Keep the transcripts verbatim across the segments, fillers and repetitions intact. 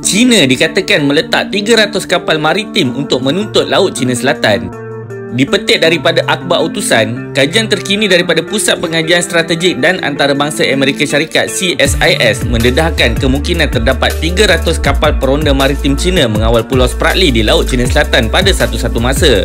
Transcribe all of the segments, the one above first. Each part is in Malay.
China dikatakan meletak tiga ratus kapal maritim untuk menuntut Laut China Selatan. Dipetik daripada akhbar utusan, kajian terkini daripada Pusat Pengajian Strategik dan Antarabangsa Amerika Syarikat C S I S mendedahkan kemungkinan terdapat tiga ratus kapal peronda maritim China mengawal Pulau Spratly di Laut China Selatan pada satu-satu masa.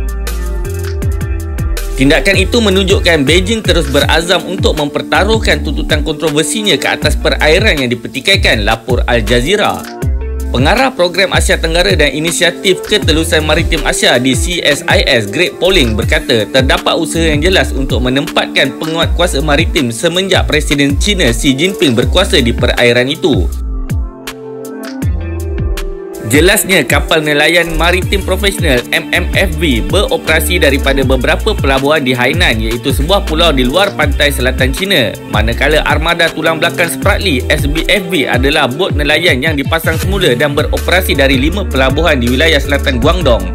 Tindakan itu menunjukkan Beijing terus berazam untuk mempertaruhkan tuntutan kontroversinya ke atas perairan yang dipertikaikan, lapor Al Jazeera. Pengarah Program Asia Tenggara dan Inisiatif Ketelusan Maritim Asia di C S I S, Greg Polling, berkata terdapat usaha yang jelas untuk menempatkan penguatkuasa maritim semenjak Presiden China Xi Jinping berkuasa di perairan itu. Jelasnya, kapal nelayan maritim profesional M M F V beroperasi daripada beberapa pelabuhan di Hainan, iaitu sebuah pulau di luar pantai selatan China. Manakala armada tulang belakang Spratly S B F V adalah bot nelayan yang dipasang semula dan beroperasi dari lima pelabuhan di wilayah selatan Guangdong.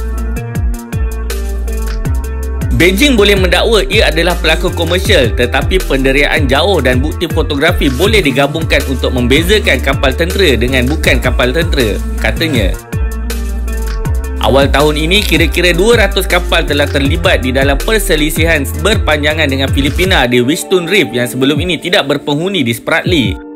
Beijing boleh mendakwa ia adalah pelakon komersial, tetapi penderiaan jauh dan bukti fotografi boleh digabungkan untuk membezakan kapal tentera dengan bukan kapal tentera, katanya. Awal tahun ini, kira-kira dua ratus kapal telah terlibat di dalam perselisihan berpanjangan dengan Filipina di Wishstone Reef yang sebelum ini tidak berpenghuni di Spratly.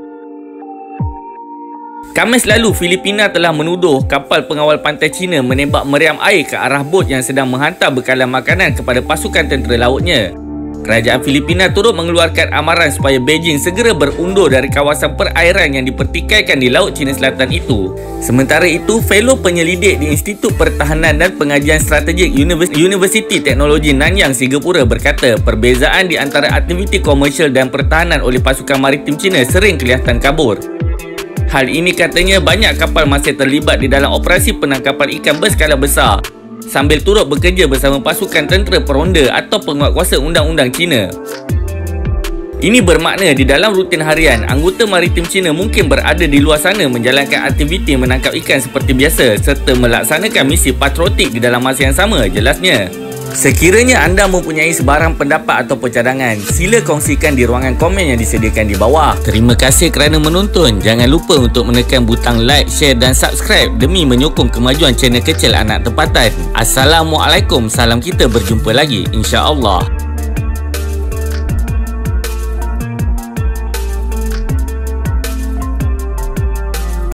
Khamis lalu, Filipina telah menuduh kapal pengawal pantai China menembak meriam air ke arah bot yang sedang menghantar bekalan makanan kepada pasukan tentera lautnya. Kerajaan Filipina turut mengeluarkan amaran supaya Beijing segera berundur dari kawasan perairan yang dipertikaikan di Laut China Selatan itu. Sementara itu, fellow penyelidik di Institut Pertahanan dan Pengajian Strategik Universiti Teknologi Nanyang, Singapura berkata perbezaan di antara aktiviti komersial dan pertahanan oleh pasukan maritim China sering kelihatan kabur. Hal ini katanya banyak kapal masih terlibat di dalam operasi penangkapan ikan berskala besar sambil turut bekerja bersama pasukan tentera peronda atau penguatkuasa undang-undang China. Ini bermakna di dalam rutin harian, anggota maritim China mungkin berada di luar sana menjalankan aktiviti menangkap ikan seperti biasa serta melaksanakan misi patriotik di dalam masa yang sama, jelasnya. Sekiranya anda mempunyai sebarang pendapat atau cadangan, sila kongsikan di ruangan komen yang disediakan di bawah. Terima kasih kerana menonton. Jangan lupa untuk menekan butang like, share dan subscribe demi menyokong kemajuan channel kecil anak tempatan. Assalamualaikum, salam kita berjumpa lagi insya-Allah.